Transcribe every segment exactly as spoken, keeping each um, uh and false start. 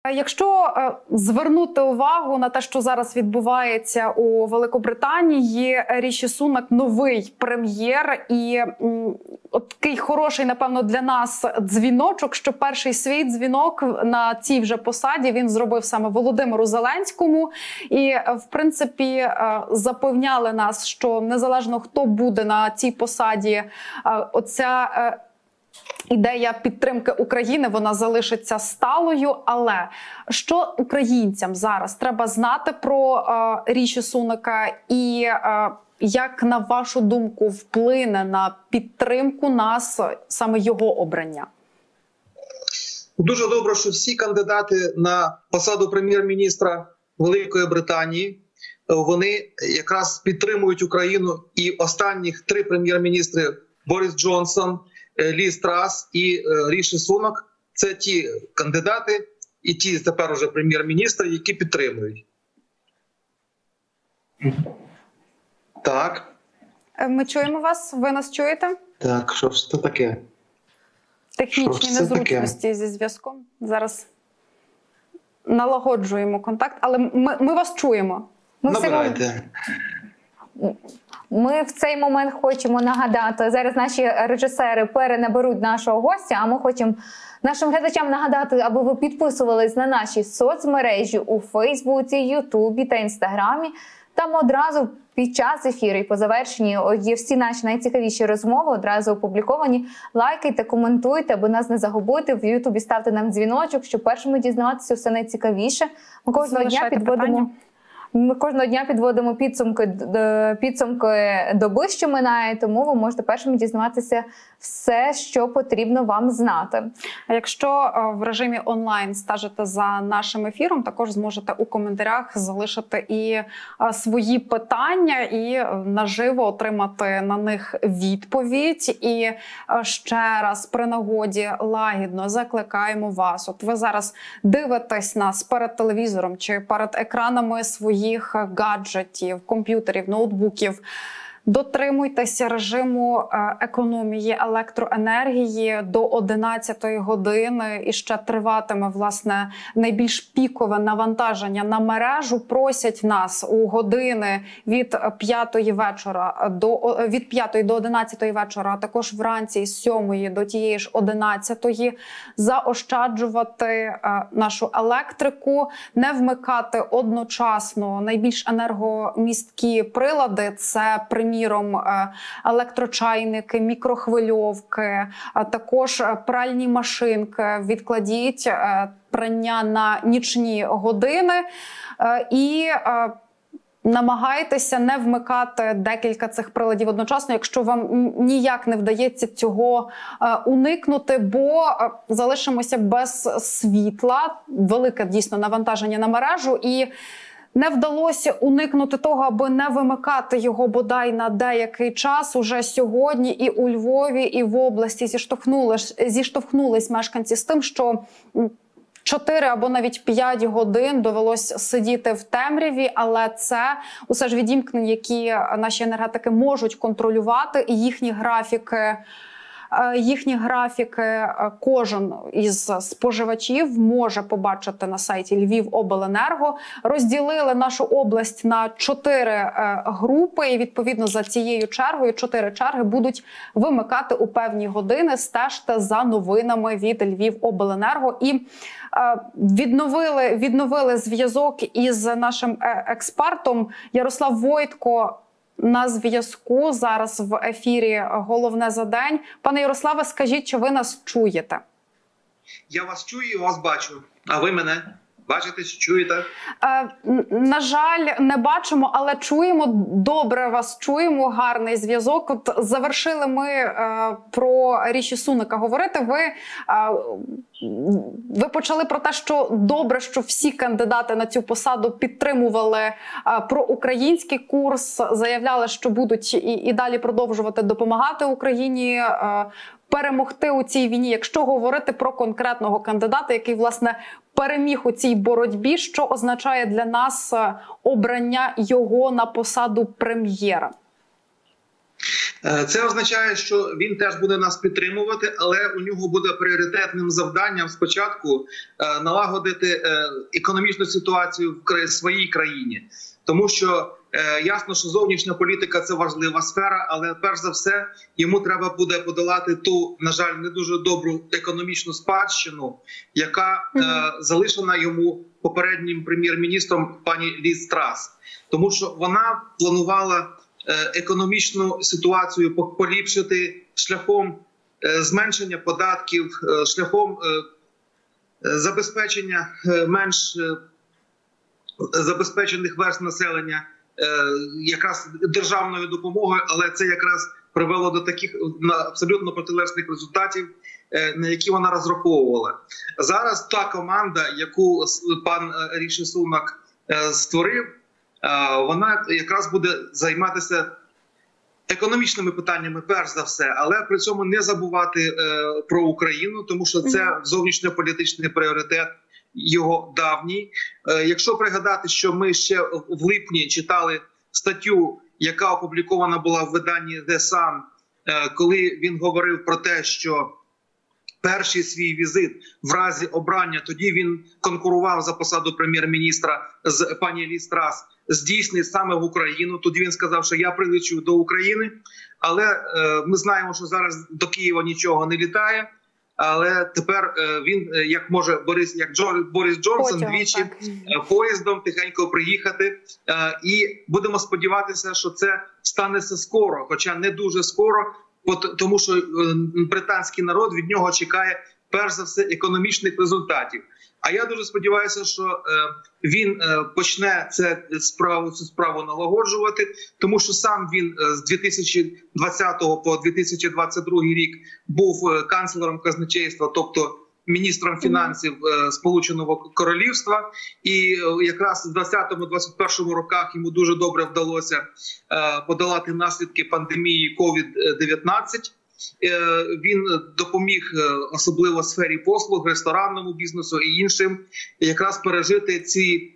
Якщо звернути увагу на те, що зараз відбувається у Великобританії, Ріші Сунак – новий прем'єр, і от такий хороший, напевно, для нас дзвіночок, що перший свій дзвінок на цій вже посаді він зробив саме Володимиру Зеленському. І, в принципі, запевняли нас, що незалежно хто буде на цій посаді, оця ідея підтримки України, вона залишиться сталою. Але що українцям зараз треба знати про е, Ріші Сунака і е, як, на вашу думку, вплине на підтримку нас саме його обрання? Дуже добре, що всі кандидати на посаду прем'єр-міністра Великої Британії, вони якраз підтримують Україну. І останніх три прем'єр-міністри – Борис Джонсон, Ліз Трас і Ріші Сунак – це ті кандидати і ті тепер уже прем'єр-міністри, які підтримують. Так. Ми чуємо вас? Ви нас чуєте? Так, що ж це таке? Технічні незручності зі зв'язком. Зараз налагоджуємо контакт, але ми, ми вас чуємо. Ми Набирайте. Ми в цей момент хочемо нагадати, зараз наші режисери перенаберуть нашого гостя, а ми хочемо нашим глядачам нагадати, аби ви підписувались на наші соцмережі у Фейсбуці, Ютубі та Інстаграмі. Там одразу під час ефіру і по завершенні є всі наші найцікавіші розмови, одразу опубліковані. Лайкайте, коментуйте, аби нас не загубити. В Ютубі ставте нам дзвіночок, щоб першими дізнаватися все найцікавіше. Ми кожного дня підводимо... Ми кожного дня підводимо підсумки, підсумки доби, що минає, тому ви можете першими дізнаватися все, що потрібно вам знати. А якщо в режимі онлайн стежите за нашим ефіром, також зможете у коментарях залишити і свої питання, і наживо отримати на них відповідь. І ще раз при нагоді лагідно закликаємо вас. От ви зараз дивитесь нас перед телевізором чи перед екранами своїх їх гаджетів, комп'ютерів, ноутбуків. Дотримуйтеся режиму економії електроенергії до одинадцятої години, і ще триватиме, власне, найбільш пікове навантаження на мережу. Просять нас у години від п'ятої вечора до від п'ятої до одинадцятої вечора, а також вранці з сьомої до тієї ж одинадцятої заощаджувати нашу електрику, не вмикати одночасно найбільш енергомісткі прилади. Це приміром електрочайники, мікрохвильовки, а також пральні машинки. Відкладіть прання на нічні години і намагайтеся не вмикати декілька цих приладів одночасно, якщо вам ніяк не вдається цього уникнути, бо залишимося без світла. Велике дійсно навантаження на мережу, і не вдалося уникнути того, аби не вимикати його бодай на деякий час. Уже сьогодні і у Львові, і в області зіштовхнулись, зіштовхнулись мешканці з тим, що чотири або навіть п'ять годин довелось сидіти в темряві, але це усе ж відімкнення, які наші енергетики можуть контролювати, і їхні графіки Їхні графіки кожен із споживачів може побачити на сайті Львівобленерго. Розділили нашу область на чотири групи, і відповідно за цією чергою чотири черги будуть вимикати у певні години. Стежте за новинами від Львівобленерго. І відновили, відновили зв'язок із нашим експертом. Ярослав Войтко на зв'язку зараз в ефірі «Головне за день». Пане Ярославе, скажіть, чи ви нас чуєте? Я вас чую і вас бачу. А ви мене бачите, чуєте? Е, на жаль, не бачимо, але чуємо. Добре вас чуємо, гарний зв'язок. От завершили ми е, про Ріші Сунака говорити. Ви, е, ви почали про те, що добре, що всі кандидати на цю посаду підтримували е, проукраїнський курс, заявляли, що будуть і, і далі продовжувати допомагати Україні е, перемогти у цій війні. Якщо говорити про конкретного кандидата, який, власне, переміг у цій боротьбі, що означає для нас обрання його на посаду прем'єра? Це означає, що він теж буде нас підтримувати, але у нього буде пріоритетним завданням спочатку налагодити економічну ситуацію в своїй країні. Тому що е, ясно, що зовнішня політика – це важлива сфера, але перш за все йому треба буде подолати ту, на жаль, не дуже добру економічну спадщину, яка е, залишена йому попереднім прем'єр-міністром пані Ліз Трас. Тому що вона планувала е, економічну ситуацію поліпшити шляхом е, зменшення податків, е, шляхом е, забезпечення е, менш е, забезпечених верств населення якраз державною допомогою, але це якраз привело до таких абсолютно протилежних результатів, на які вона розраховувала. Зараз та команда, яку пан Ріші Сунак створив, вона якраз буде займатися економічними питаннями перш за все, але при цьому не забувати про Україну, тому що це зовнішньополітичний пріоритет його давній. Якщо пригадати, що ми ще в липні читали статтю, яка опублікована була в виданні The Sun, коли він говорив про те, що перший свій візит в разі обрання, тоді він конкурував за посаду прем'єр-міністра з пані Ліз Трас, здійснить саме в Україну. Тоді він сказав, що я прилечу до України, але е, ми знаємо, що зараз до Києва нічого не літає. Але тепер він, як може Борис, як Борис Джонсон, Потягом, двічі так. поїздом тихенько приїхати. І будемо сподіватися, що це станеться скоро, хоча не дуже скоро, тому що британський народ від нього чекає перш за все економічних результатів. А я дуже сподіваюся, що він почне це справу, цю справу налагоджувати, тому що сам він з дві тисячі двадцятого по дві тисячі двадцять другий рік був канцлером казначейства, тобто міністром фінансів Сполученого Королівства. І якраз в двадцятому - двадцять першому роках йому дуже добре вдалося подолати наслідки пандемії ковід дев'ятнадцять. Він допоміг, особливо в сфері послуг, ресторанному бізнесу і іншим, якраз пережити ці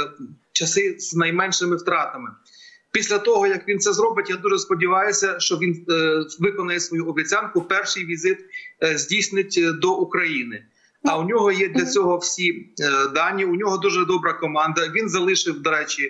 часи з найменшими втратами. Після того, як він це зробить, я дуже сподіваюся, що він виконає свою обіцянку, перший візит здійснить до України. А у нього є для цього всі дані, у нього дуже добра команда. Він залишив, до речі,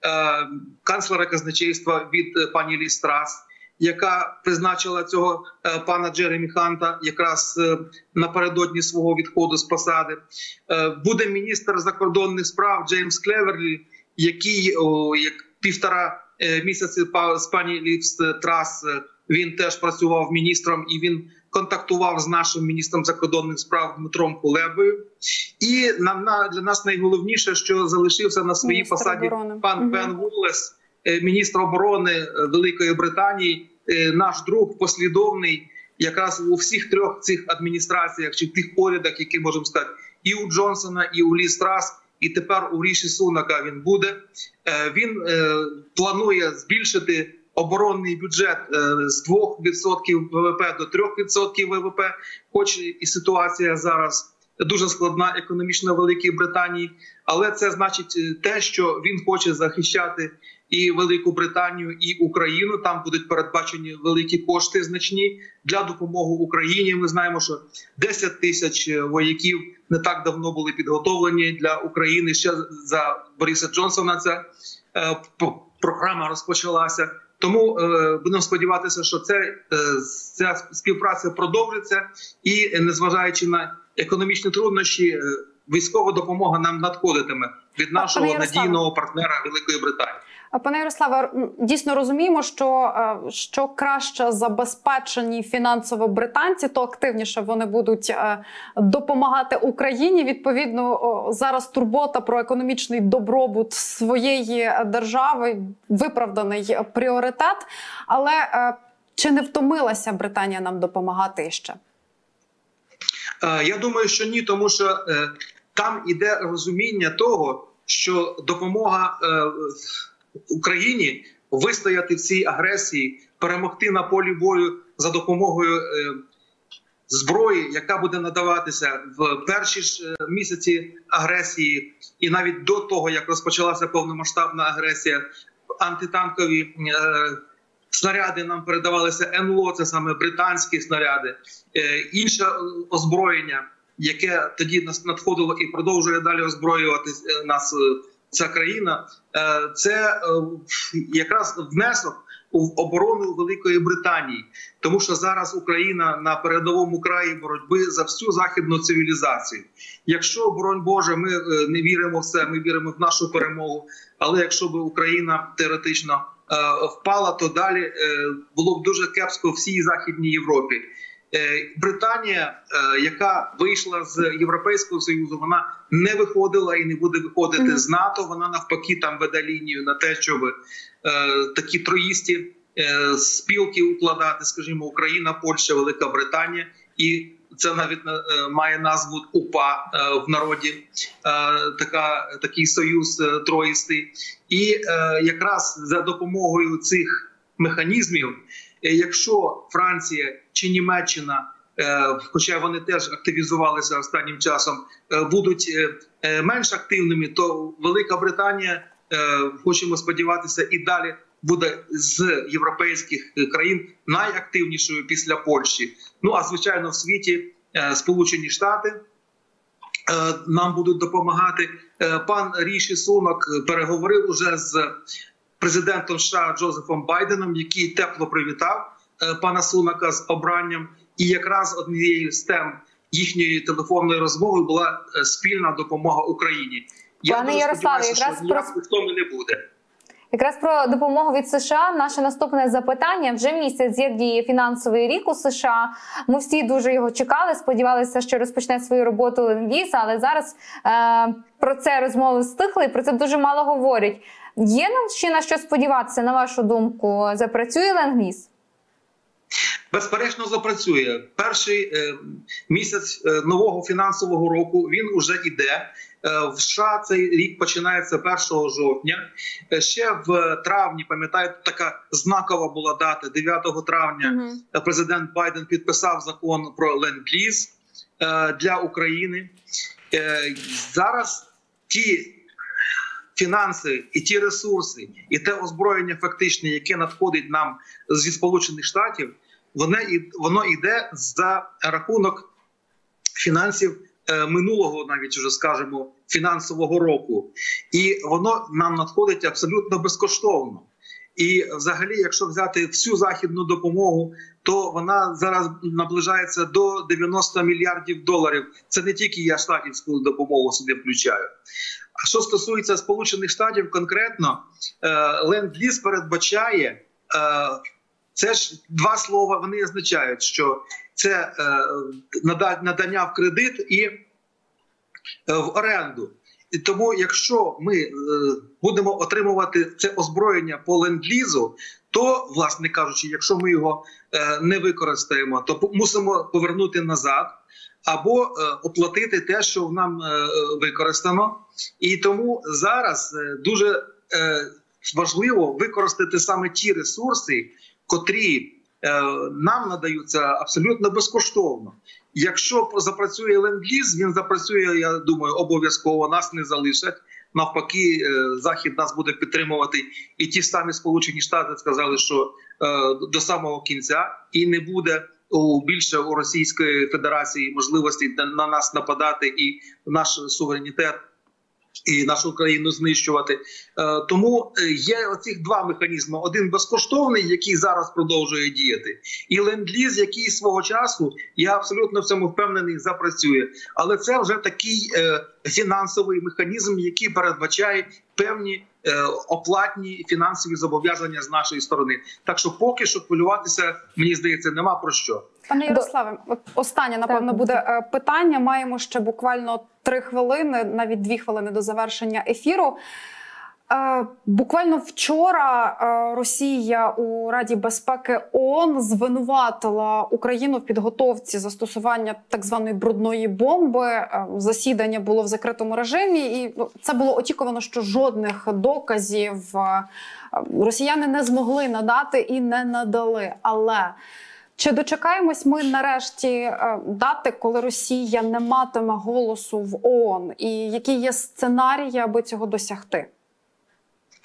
канцлера казначейства від пані Ліз Трас, яка призначила цього е, пана Джеремі Ханта якраз е, напередодні свого відходу з посади. Е, буде міністр закордонних справ Джеймс Клеверлі, який о, як півтора е, місяці з пані Ліз Трас е, він теж працював міністром, і він контактував з нашим міністром закордонних справ Дмитром Кулебою. І на, на, для нас найголовніше, що залишився на своїй Міністр посаді оборони. пан угу. Пен Вулес, міністр оборони Великої Британії, наш друг послідовний якраз у всіх трьох цих адміністраціях чи тих урядах, які можемо сказати, і у Джонсона, і у Ліз Трас, і тепер у Ріші Сунака він буде. Він планує збільшити оборонний бюджет з двох відсотків ВВП до трьох відсотків ВВП, хоч і ситуація зараз дуже складна економічно в Великій Британії, але це значить те, що він хоче захищати і Велику Британію, і Україну. Там будуть передбачені великі кошти значні для допомоги Україні. Ми знаємо, що десять тисяч вояків не так давно були підготовлені для України. Ще за Бориса Джонсона ця е, програма розпочалася. Тому е, будемо сподіватися, що це, е, ця співпраця продовжиться і, незважаючи на економічні труднощі, е, військова допомога нам надходитиме від нашого надійного партнера Великої Британії. Пане Ярославе, дійсно розуміємо, що, що краще забезпечені фінансово британці, то активніше вони будуть допомагати Україні. Відповідно, зараз турбота про економічний добробут своєї держави – виправданий пріоритет. Але чи не втомилася Британія нам допомагати ще? Я думаю, що ні, тому що там іде розуміння того, що допомога Україні вистояти в цій агресії, перемогти на полі бою за допомогою е, зброї, яка буде надаватися в перші ж місяці агресії, і навіть до того, як розпочалася повномасштабна агресія, антитанкові е, снаряди нам передавалися ен ел о, це саме британські снаряди, інше озброєння, яке тоді нас надходило і продовжує далі озброювати нас ця країна, це якраз внесок в оборону Великої Британії. Тому що зараз Україна на передовому краї боротьби за всю західну цивілізацію. Якщо, боронь Боже, ми не віримо в це, ми віримо в нашу перемогу, але якщо б Україна теоретично впала, то далі було б дуже кепсько всій Західній Європі. Британія, яка вийшла з Європейського Союзу, вона не виходила і не буде виходити mm-hmm. з НАТО. Вона навпаки там веде лінію на те, щоб е, такі троїсті е, спілки укладати, скажімо, Україна, Польща, Велика Британія. І це навіть е, має назву УПА е, в народі, е, така, такий союз е, троїстий. І е, якраз за допомогою цих механізмів, якщо Франція чи Німеччина, хоча вони теж активізувалися останнім часом, будуть менш активними, то Велика Британія, хочемо сподіватися, і далі буде з європейських країн найактивнішою після Польщі. Ну, а звичайно, в світі Сполучені Штати нам будуть допомагати. Пан Ріші Сунак переговорив уже з президентом США Джозефом Байденом, який тепло привітав пана Сунака з обранням. І якраз однією з тем їхньої телефонної розмови була спільна допомога Україні. Пане Я Ярославе, сподіваюся, що ніякої втоми не буде. Якраз про допомогу від США наше наступне запитання. Вже місяць, як діє фінансовий рік у США. Ми всі дуже його чекали, сподівалися, що розпочне свою роботу Ленд-Ліз, але зараз е, про це розмови стихли і про це дуже мало говорять. Є нам ще на що сподіватися, на вашу думку? Запрацює Ленд-Ліз? Безперечно, запрацює. Перший е, місяць е, нового фінансового року, він уже йде. Е, в США цей рік починається першого жовтня. Е, ще в травні, пам'ятаєте, така знакова була дата, дев'ятого травня, uh-huh. президент Байден підписав закон про Ленд-Ліз е, для України. Е, зараз ті фінанси і ті ресурси, і те озброєння фактичне, яке надходить нам зі Сполучених Штатів, воно, воно йде за рахунок фінансів е, минулого, навіть вже скажемо, фінансового року. І воно нам надходить абсолютно безкоштовно. І взагалі, якщо взяти всю західну допомогу, то вона зараз наближається до дев'яноста мільярдів доларів. Це не тільки я штатівську допомогу сюди включаю. А що стосується Сполучених Штатів конкретно, Ленд-Ліз передбачає, це ж два слова, вони означають, що це надання в кредит і в оренду. І тому, якщо ми будемо отримувати це озброєння по Ленд-Лізу, то, власне кажучи, якщо ми його не використаємо, то мусимо повернути назад або оплатити те, що нам використано. І тому зараз дуже важливо використати саме ті ресурси, котрі нам надаються абсолютно безкоштовно. Якщо запрацює Ленд-Ліз, він запрацює, я думаю, обов'язково, нас не залишать. Навпаки, Захід нас буде підтримувати. І ті самі Сполучені Штати сказали, що до самого кінця і не буде у більше у Російської Федерації можливості на нас нападати і наш суверенітет, і нашу країну знищувати. Тому є оцих два механізми. Один безкоштовний, який зараз продовжує діяти, і Ленд-Ліз, який свого часу, я абсолютно в цьому впевнений, запрацює. Але це вже такий фінансовий механізм, який передбачає певні оплатні фінансові зобов'язання з нашої сторони. Так що поки що хвилюватися, мені здається, нема про що. Пане Ярославе, останнє, напевно, буде питання. Маємо ще буквально три хвилини, навіть дві хвилини до завершення ефіру. Буквально вчора Росія у Раді безпеки ООН звинуватила Україну в підготовці застосування так званої брудної бомби. Засідання було в закритому режимі, і це було очікувано, що жодних доказів росіяни не змогли надати і не надали. Але чи дочекаємось ми нарешті дати, коли Росія не матиме голосу в ООН? І які є сценарії, аби цього досягти?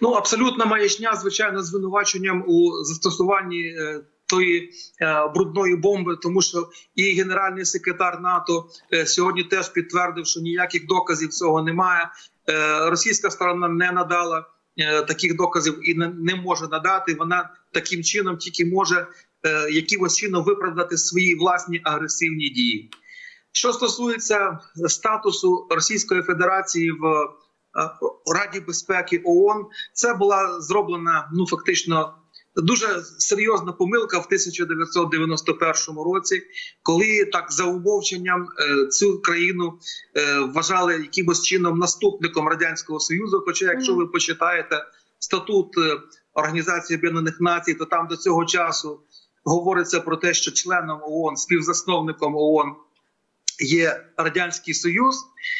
Ну, абсолютна маячня, звичайно, звинуваченням у застосуванні е, тої е, брудної бомби, тому що і генеральний секретар НАТО е, сьогодні теж підтвердив, що ніяких доказів цього немає. Е, російська сторона не надала е, таких доказів і не, не може надати. Вона таким чином тільки може е, якимось чином виправдати свої власні агресивні дії. Що стосується статусу Російської Федерації в Раді безпеки ООН, це була зроблена, ну, фактично, дуже серйозна помилка в тисяча дев'ятсот дев'яносто першому році, коли так за умовченням цю країну вважали якимось чином наступником Радянського Союзу. Хоча, якщо ви почитаєте статут Організації Об'єднаних Націй, то там до цього часу говориться про те, що членом ООН, співзасновником ООН є Радянський Союз.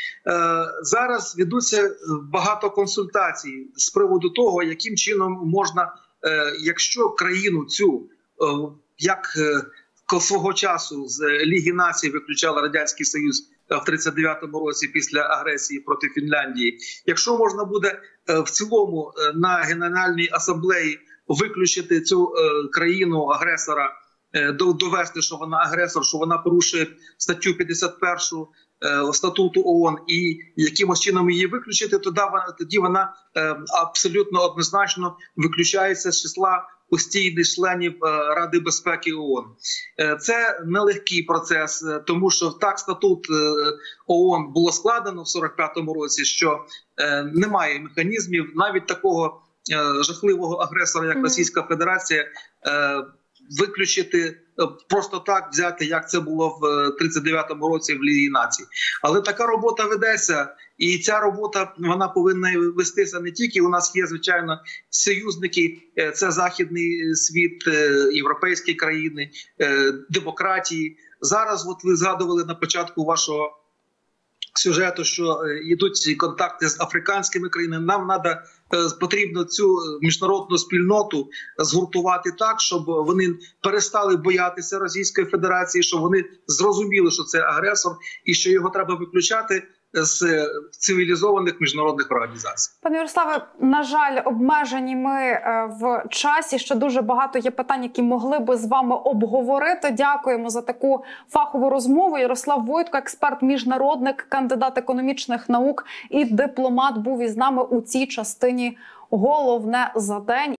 Зараз ведуться багато консультацій з приводу того, яким чином можна, якщо країну цю, як свого часу з Ліги Націй виключала Радянський Союз в тридцять дев'ятому році після агресії проти Фінляндії, якщо можна буде в цілому на Генеральній асамблеї виключити цю країну-агресора, довести, що вона агресор, що вона порушує статтю п'ятдесят першу статуту ООН, і якимось чином її виключити, тоді вона, тоді вона абсолютно однозначно виключається з числа постійних членів Ради безпеки ООН. Це нелегкий процес, тому що так статут ООН було складено в сорок п'ятому році, що немає механізмів навіть такого жахливого агресора, як Російська Федерація, виключити, просто так взяти, як це було в тридцять дев'ятому році в Лігі Націй. Але така робота ведеться, і ця робота, вона повинна вестися не тільки, у нас є, звичайно, союзники, це Західний світ, європейські країни, демократії. Зараз, от ви згадували на початку вашого сюжету, що йдуть контакти з африканськими країнами. Нам треба, потрібно цю міжнародну спільноту згуртувати так, щоб вони перестали боятися Російської Федерації, щоб вони зрозуміли, що це агресор і що його треба виключати з цивілізованих міжнародних організацій. Пане Ярославе, на жаль, обмежені ми в часі. Ще дуже багато є питань, які могли би з вами обговорити. Дякуємо за таку фахову розмову. Ярослав Войтко, експерт-міжнародник, кандидат економічних наук і дипломат, був із нами у цій частині «Головне за день».